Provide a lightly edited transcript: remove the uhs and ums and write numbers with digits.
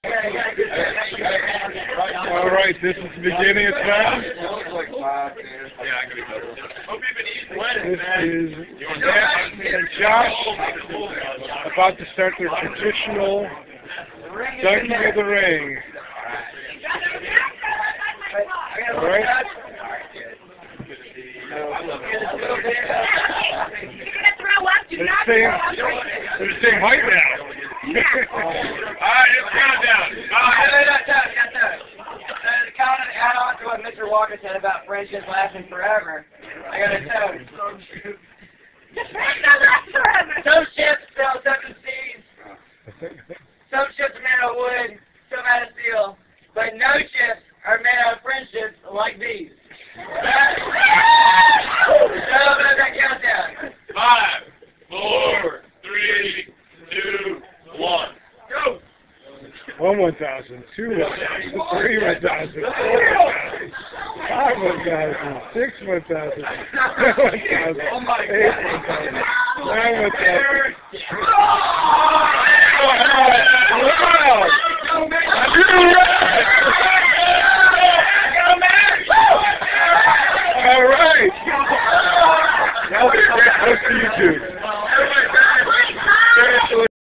All right, this is the beginning of time. This is Matt and Josh about to start their traditional dunking of the ring. All right. They're the same height now. Alright, it's countdown. To kind of add on to what Mr. Walker said about friendships lasting forever, I got a toast. Some ships sail seven seas. Some ships are made out of wood, some out of steel. But no ships are made out of friendships like these. Countdown. 5, 4, 3, 2, 1. Go! 1 1,000, 2 1,000, 3 1,000, 4 1,000, 5 1,000, 6 1,000, 7 1,000, 8 1,000, 9 1,000.